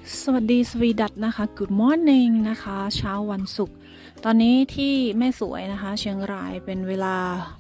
สวัสดีสวีดัตนะคะ Good Morning นะคะเช้าวันศุกร์ตอนนี้ที่แม่สวยนะคะเชียงรายเป็นเวลา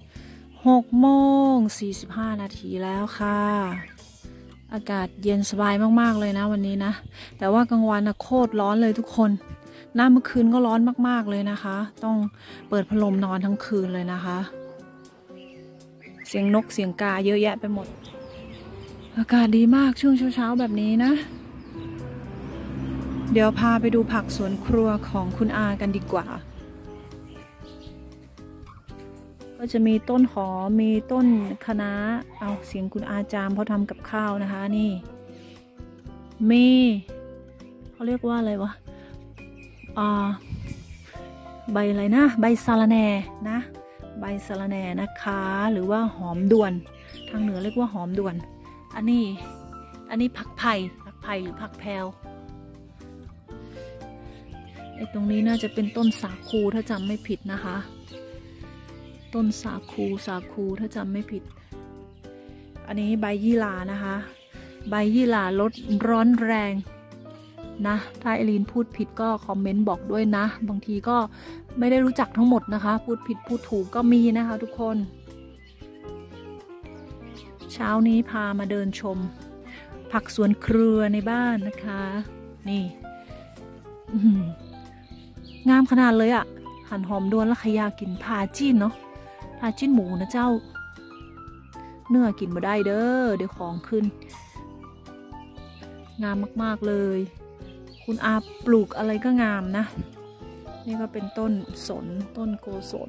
6:45 นาทีแล้วค่ะอากาศเย็นสบายมากๆเลยนะวันนี้นะแต่ว่ากลางวันนะโคตรร้อนเลยทุกคนเมื่อคืนก็ร้อนมากๆเลยนะคะต้องเปิดพัดลมนอนทั้งคืนเลยนะคะเสียงนกเสียงกาเยอะแยะไปหมดอากาศดีมากช่วงเช้าๆแบบนี้นะเดี๋ยวพาไปดูผักสวนครัวของคุณอากันดีกว่าก็จะมีต้นหอมมีต้นคะน้าเอาเสียงคุณอาจามเขาทำกับข้าวนะคะนี่มีเขาเรียกว่าอะไรวะใบอะไรนะใบสะระแหน่นะใบสะระแหน่นะคะหรือว่าหอมด่วนทางเหนือเรียกว่าหอมด่วนอันนี้ผักไผ่หรือผักแพรวไอ้ตรงนี้น่าจะเป็นต้นสาคูถ้าจำไม่ผิดนะคะต้นสาคูถ้าจำไม่ผิดอันนี้ใบยี่หร่านะคะใบยี่หร่าลดร้อนแรงนะถ้าเอลีนพูดผิดก็คอมเมนต์บอกด้วยนะบางทีก็ไม่ได้รู้จักทั้งหมดนะคะพูดผิดพูดถูกก็มีนะคะทุกคนเช้านี้พามาเดินชมผักสวนครัวในบ้านนะคะนี่งามขนาดเลยอ่ะหั่นหอมด้วนแล้วขยากินผ่าจิ้นเนาะผ่าจิ้นหมูนะเจ้าเนื้อกินมาได้เด้อเดี๋ยวของขึ้นงามมากๆเลยคุณอาปลูกอะไรก็งามนะนี่ก็เป็นต้นสนต้นโกศล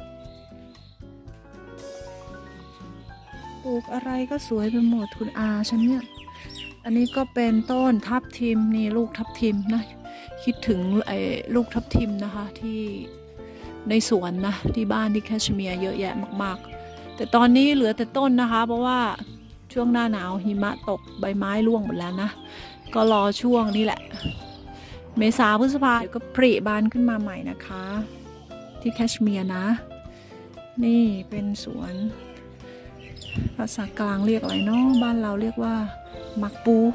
ปลูกอะไรก็สวยไปหมดคุณอาฉันเนี่ยอันนี้ก็เป็นต้นทับทิมนี่ลูกทับทิมนะคิดถึงลูกทับทิมนะคะที่ในสวนนะที่บ้านที่แคชเมียร์เยอะแยะมากๆแต่ตอนนี้เหลือแต่ต้นนะคะเพราะว่าช่วงหน้าหนาวหิมะตกใบไม้ร่วงหมดแล้วนะก็รอช่วงนี้แหละเมษาพฤษภาเดี๋ยวก็ผลิบานขึ้นมาใหม่นะคะที่แคชเมียร์นะนี่เป็นสวนภาษากลางเรียกอะไรเนาะบ้านเราเรียกว่ามักปู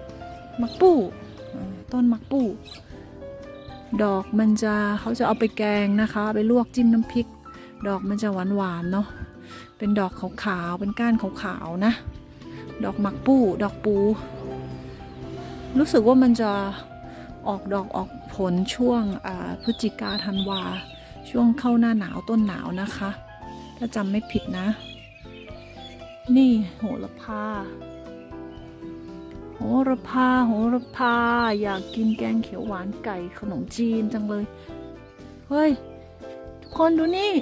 ต้นมักปูดอกมันจะเขาจะเอาไปแกงนะคะไปลวกจิ้มน้ำพริกดอกมันจะหวานๆเนาะเป็นดอกขาวๆเป็นก้านขาวๆนะดอกมักปูดอกปูรู้สึกว่ามันจะออกดอกออกผลช่วงพฤศจิกาธันวาช่วงเข้าหน้าหนาวต้นหนาวนะคะถ้าจำไม่ผิดนะนี่โหระพาอยากกินแกงเขียวหวานไก่ขนมจีนจังเลยเฮ้ยทุกคนดูนี่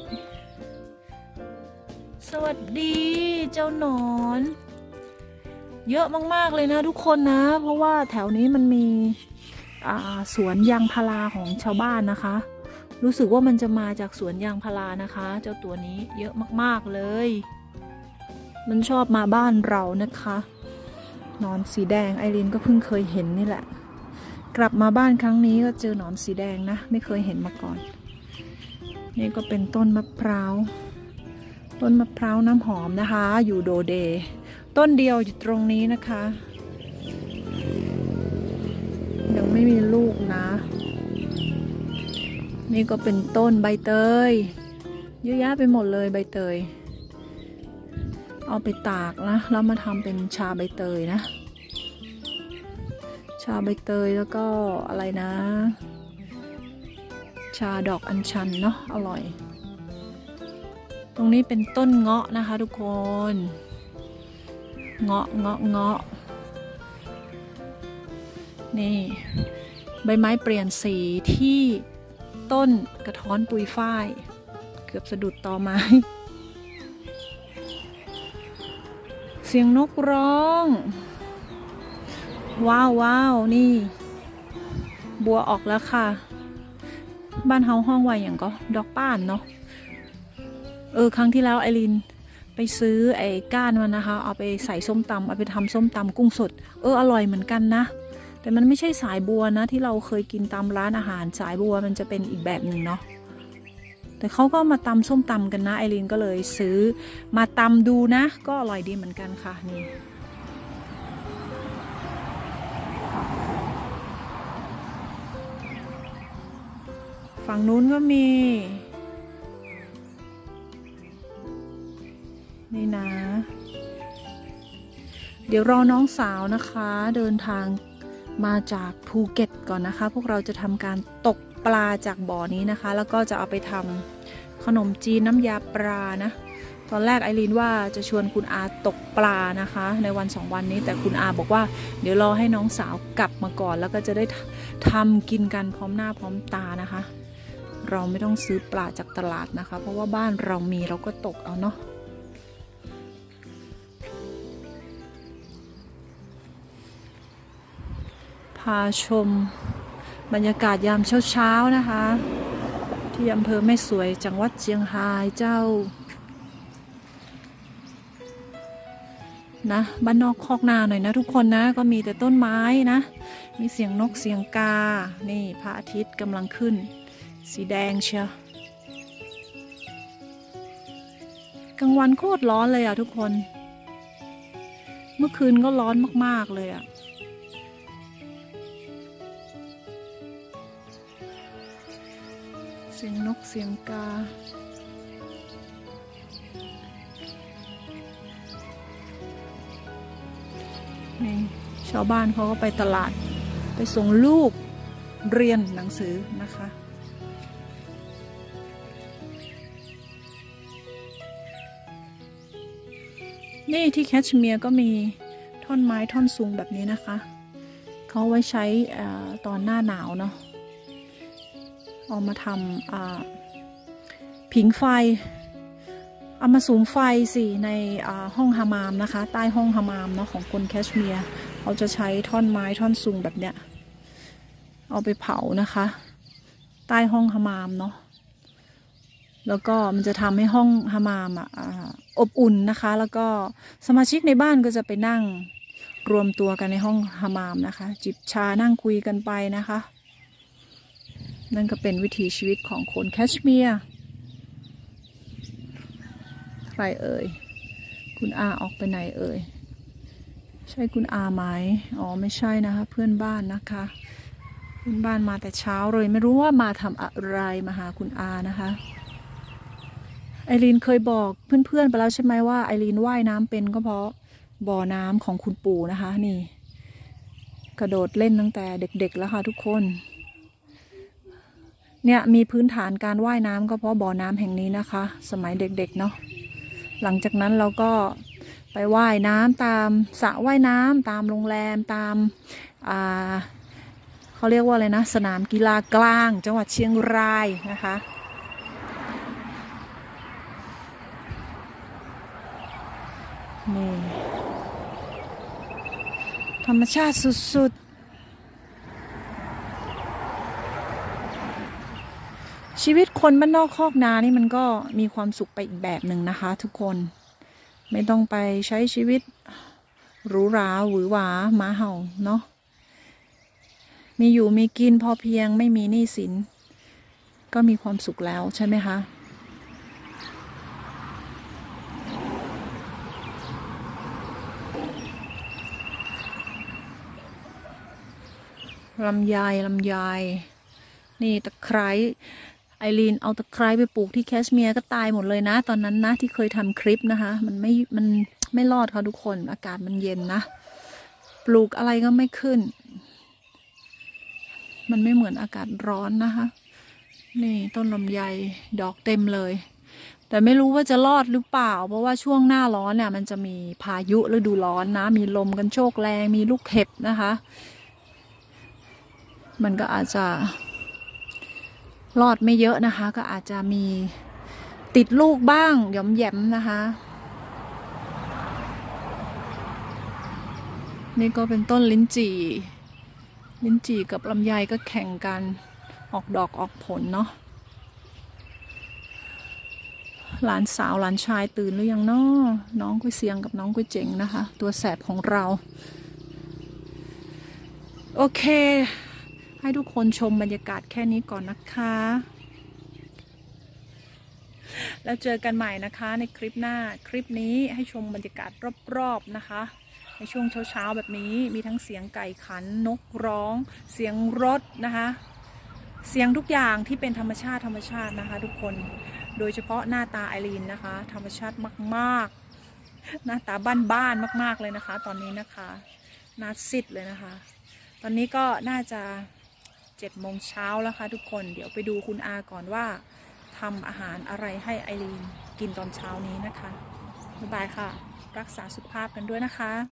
สวัสดีเจ้าหนอนเยอะมากๆเลยนะทุกคนนะเพราะว่าแถวนี้มันมีสวนยางพาราของชาวบ้านนะคะรู้สึกว่ามันจะมาจากสวนยางพารานะคะเจ้าตัวนี้เยอะมากๆเลยมันชอบมาบ้านเรานะคะหนอนสีแดงไอรินก็เพิ่งเคยเห็นนี่แหละกลับมาบ้านครั้งนี้ก็เจอหนอนสีแดงนะไม่เคยเห็นมาก่อนนี่ก็เป็นต้นมะพร้าวน้ำหอมนะคะอยู่โดเดต้นเดียวอยู่ตรงนี้นะคะยังไม่มีลูกนะนี่ก็เป็นต้นใบเตยเยอะแยะไปหมดเลยใบเตยเอาไปตากนะแล้วมาทำเป็นชาใบเตยนะชาใบเตยแล้วก็อะไรนะชาดอกอัญชันเนาะอร่อยตรงนี้เป็นต้นเงาะนะคะทุกคนเงาะนี่ใบไม้เปลี่ยนสีที่ต้นกระท้อนปุยฝ้ายเกือบสะดุดตอไม้เสียงนกร้องว้าวนี่บัวออกแล้วค่ะบ้านเฮาห้องไว้อย่างก็ดอกป้านเนาะครั้งที่แล้วไอรินไปซื้อไอ้ก้านมันนะคะเอาไปใส่ส้มตำเอาไปทำส้มตำกุ้งสดอร่อยเหมือนกันนะแต่มันไม่ใช่สายบัวนะที่เราเคยกินตามร้านอาหารสายบัวมันจะเป็นอีกแบบหนึ่งเนาะแต่เขาก็มาตำส้มตำกันนะไอรินก็เลยซื้อมาตำดูนะก็อร่อยดีเหมือนกันค่ะนี่ฝั่งนู้นก็มีนี่นะเดี๋ยวรอน้องสาวนะคะเดินทางมาจากภูเก็ตก่อนนะคะพวกเราจะทำการตกปลาจากบ่อนี้นะคะแล้วก็จะเอาไปทำขนมจีนน้ำยาปลานะตอนแรกไอรีนว่าจะชวนคุณอาตกปลานะคะในวัน2 วันนี้แต่คุณอาบอกว่าเดี๋ยวรอให้น้องสาวกลับมาก่อนแล้วก็จะได้ทำกินกันพร้อมหน้าพร้อมตานะคะเราไม่ต้องซื้อปลาจากตลาดนะคะเพราะว่าบ้านเรามีเราก็ตกเอาเนาะพาชมบรรยากาศยามเช้าๆนะคะที่อำเภอแม่สวยจังหวัดเชียงรายเจ้านะบ้านนอกคอกนาหน่อยนะทุกคนนะก็มีแต่ต้นไม้นะมีเสียงนกเสียงกานี่พระอาทิตย์กำลังขึ้นสีแดงเชียวกลางวันโคตรร้อนเลยอ่ะทุกคนเมื่อคืนก็ร้อนมากๆเลยอ่ะเสียงนกเสียงกานี่ชาวบ้านเขาก็ไปตลาดไปส่งลูกเรียนหนังสือนะคะนี่ที่แคชเมียร์ก็มีท่อนไม้ท่อนสูงแบบนี้นะคะเขาไว้ใช้ตอนหน้าหนาวเนาะเอามาทำผิงไฟเอามาสูงไฟสิในห้องฮามามนะคะใต้ห้องฮามามเนาะของคนแคชเมียร์เขาจะใช้ท่อนไม้ท่อนสูงแบบเนี้ยเอาไปเผานะคะใต้ห้องฮามามเนาะแล้วก็มันจะทำให้ห้องฮามามอบอุ่นนะคะแล้วก็สมาชิกในบ้านก็จะไปนั่งรวมตัวกันในห้องฮามามนะคะจิบชานั่งคุยกันไปนะคะนั่นก็เป็นวิถีชีวิตของคนแคชเมียร์ใครเอ่ยคุณอาออกไปไหนเอ่ยใช่คุณอาไหมอ๋อไม่ใช่นะคะเพื่อนบ้านนะคะเพื่อนบ้านมาแต่เช้าเลยไม่รู้ว่ามาทำอะไรมาหาคุณอานะคะไอรีนเคยบอกเพื่อนๆไปแล้วใช่ไหมว่าไอรีนว่ายน้ำเป็นก็เพราะบ่อน้ำของคุณปู่นะคะนี่กระโดดเล่นตั้งแต่เด็กๆแล้วค่ะทุกคนเนี่ยมีพื้นฐานการว่ายน้ำก็เพราะบ่อน้ำแห่งนี้นะคะสมัยเด็กๆเนาะหลังจากนั้นเราก็ไปว่ายน้ำตามสระว่ายน้ำตามโรงแรมตามเขาเรียกว่าอะไรนะสนามกีฬากลางจังหวัดเชียงรายนะคะนี่ธรรมชาติสุดๆชีวิตคนบ้านนอกคอกนานี่มันก็มีความสุขไปอีกแบบหนึ่งนะคะทุกคนไม่ต้องไปใช้ชีวิตหรูหราหวือหวาหมาเห่าเนาะมีอยู่มีกินพอเพียงไม่มีหนี้สินก็มีความสุขแล้วใช่ไหมคะลำไยนี่ตะไคร้ไอรีนเอาตะไคร้ไปปลูกที่แคชเมียร์ก็ตายหมดเลยนะตอนนั้นนะที่เคยทำคลิปนะคะมันไม่รอดค่ะทุกคนอากาศมันเย็นนะปลูกอะไรก็ไม่ขึ้นมันไม่เหมือนอากาศร้อนนะคะนี่ต้นลำไยดอกเต็มเลยแต่ไม่รู้ว่าจะรอดหรือเปล่าเพราะว่าช่วงหน้าร้อนเนี่ยมันจะมีพายุฤดูร้อนนะมีลมกันโชกแรงมีลูกเห็บนะคะมันก็อาจจะรอดไม่เยอะนะคะก็อาจจะมีติดลูกบ้างหย่อมแหยมนะคะนี่ก็เป็นต้นลิ้นจี่กับลำไยก็แข่งกันออกดอกออกผลเนาะหลานสาวหลานชายตื่นหรือยังเนาะน้องกุ้ยเสียงกับน้องกุ้ยเจ๋งนะคะตัวแสบของเราโอเคให้ทุกคนชมบรรยากาศแค่นี้ก่อนนะคะแล้วเจอกันใหม่นะคะในคลิปหน้าคลิปนี้ให้ชมบรรยากาศรอบๆนะคะในช่วงเช้าๆแบบนี้มีทั้งเสียงไก่ขันนกร้องเสียงรถนะคะเสียงทุกอย่างที่เป็นธรรมชาตินะคะทุกคนโดยเฉพาะหน้าตาไอรีนนะคะธรรมชาติมากๆหน้าตาบ้านๆมากๆเลยนะคะตอนนี้นะคะหน้าซิดเลยนะคะตอนนี้ก็น่าจะ7 โมงเช้าแล้วค่ะทุกคนเดี๋ยวไปดูคุณอาก่อนว่าทำอาหารอะไรให้ไอรีนกินตอนเช้านี้นะคะบ๊ายบายค่ะรักษาสุขภาพกันด้วยนะคะ